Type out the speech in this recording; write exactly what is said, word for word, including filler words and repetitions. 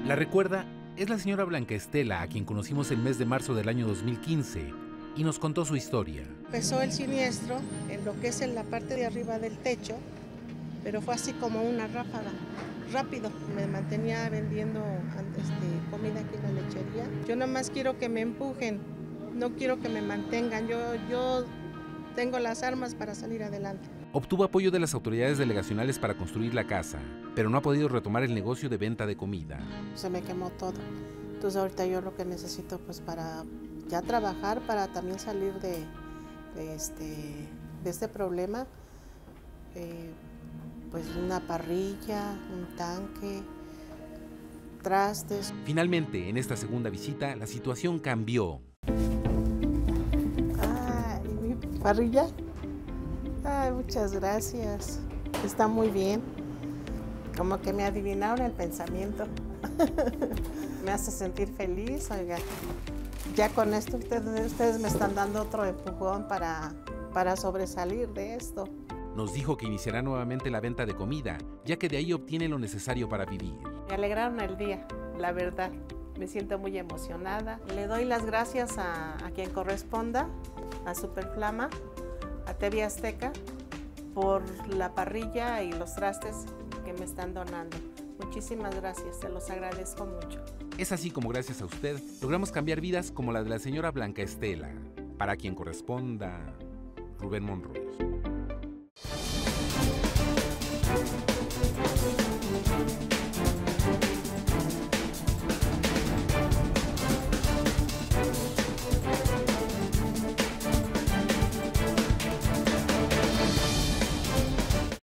La recuerda es la señora Blanca Estela, a quien conocimos el mes de marzo del año dos mil quince, y nos contó su historia. Empezó el siniestro en lo que es en la parte de arriba del techo, pero fue así como una ráfaga, rápido. Me mantenía vendiendo este, comida aquí en la lechería. Yo nada más quiero que me empujen, no quiero que me mantengan. Yo, yo tengo las armas para salir adelante. Obtuvo apoyo de las autoridades delegacionales para construir la casa, pero no ha podido retomar el negocio de venta de comida. Se me quemó todo. Entonces ahorita yo lo que necesito pues para ya trabajar, para también salir de, de, este, de este problema, eh, pues una parrilla, un tanque, trastes. Finalmente, en esta segunda visita, la situación cambió. Ah, ¿y mi parrilla? Ay, muchas gracias. Está muy bien. Como que me adivinaron el pensamiento. Me hace sentir feliz, oiga. Ya con esto ustedes, ustedes me están dando otro empujón para, para sobresalir de esto. Nos dijo que iniciará nuevamente la venta de comida, ya que de ahí obtiene lo necesario para vivir. Me alegraron el día, la verdad. Me siento muy emocionada. Le doy las gracias a, a quien corresponda, a Superflama, a T V Azteca, por la parrilla y los trastes que me están donando. Muchísimas gracias, se los agradezco mucho. Es así como gracias a usted logramos cambiar vidas como la de la señora Blanca Estela. Para quien corresponda, Rubén Monroy.